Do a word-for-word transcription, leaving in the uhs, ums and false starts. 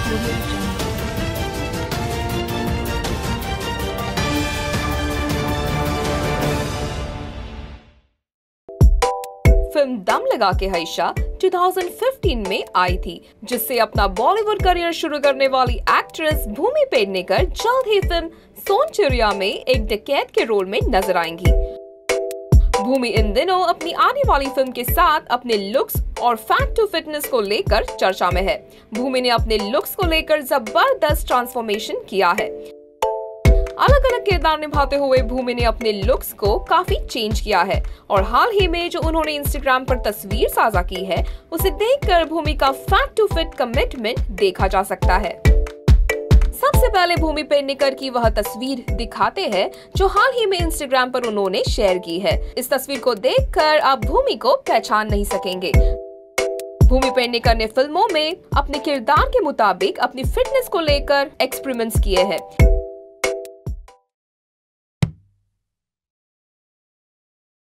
Film दम लगा के हईशा दो हज़ार पंद्रह में आई थी, जिससे अपना बॉलीवुड करियर शुरू करने वाली एक्ट्रेस भूमि पेडनेकर जल्द ही फिल्म सोनचिड़िया में एक डकैत के रोल में नजर आएंगी। भूमि इन दिनों अपनी आने वाली फिल्म के साथ अपने लुक्स और फैट टू फिटनेस को लेकर चर्चा में है। भूमि ने अपने लुक्स को लेकर जबरदस्त ट्रांसफॉर्मेशन किया है। अलग अलग किरदार निभाते हुए भूमि ने अपने लुक्स को काफी चेंज किया है और हाल ही में जो उन्होंने इंस्टाग्राम पर तस्वीर साझा की है, उसे देखकर भूमि का फैट टू फिट कमिटमेंट देखा जा सकता है। सबसे पहले भूमि पेडनेकर की वह तस्वीर दिखाते हैं जो हाल ही में इंस्टाग्राम पर उन्होंने शेयर की है। इस तस्वीर को देखकर आप भूमि को पहचान नहीं सकेंगे। भूमि पेडनेकर ने फिल्मों में अपने किरदार के मुताबिक अपनी फिटनेस को लेकर एक्सपेरिमेंट्स किए हैं।